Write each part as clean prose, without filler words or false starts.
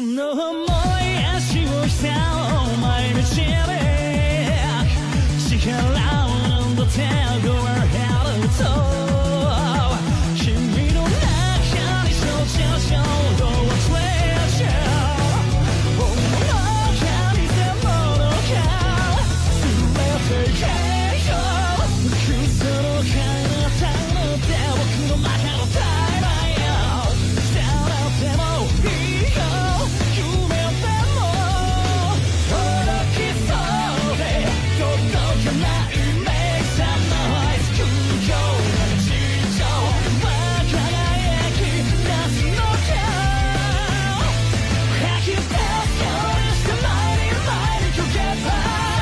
の重い足をした毎日で力を飲んだ手を減ると君の中に想像衝動を連れちゃう本物か偽物か全て消えよう嘘の彼方の手僕の中のタイマーよ伝わってもいいよ夢でも届きそうで届かないイメージさのいつ空港が地上は輝き出すのか吐き出すようにして前にかけた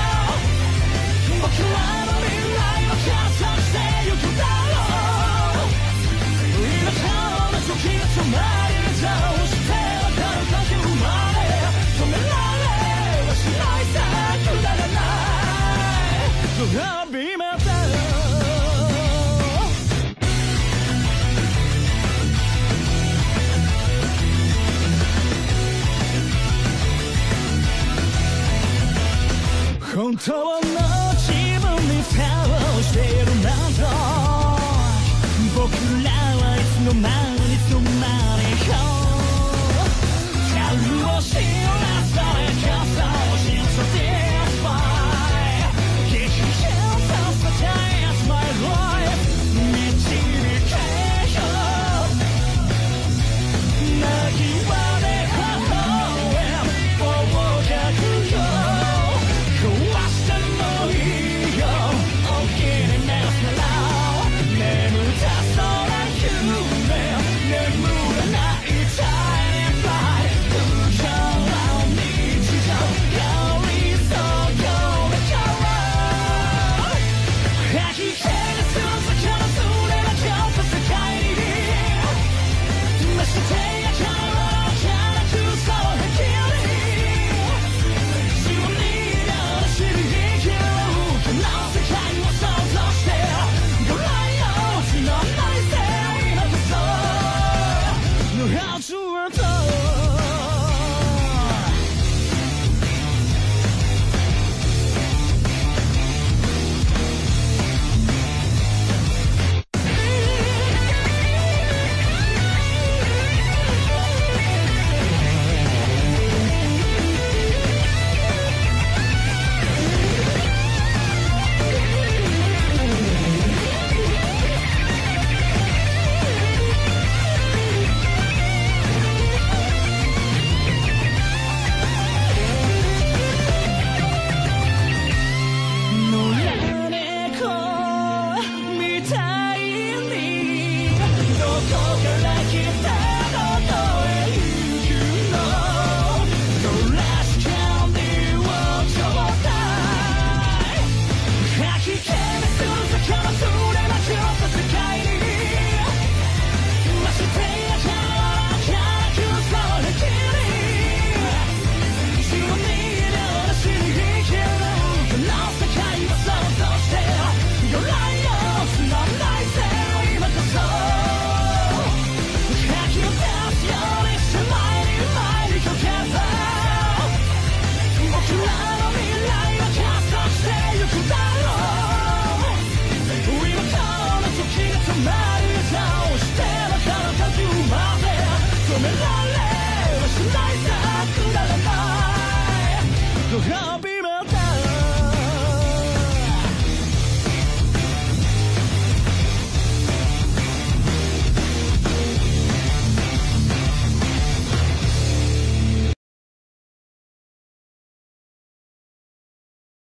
僕らの未来は加速してゆくだろう今からの時が止まりどうしてわかるか言うまで止められはしないさくだらない飛びまた本当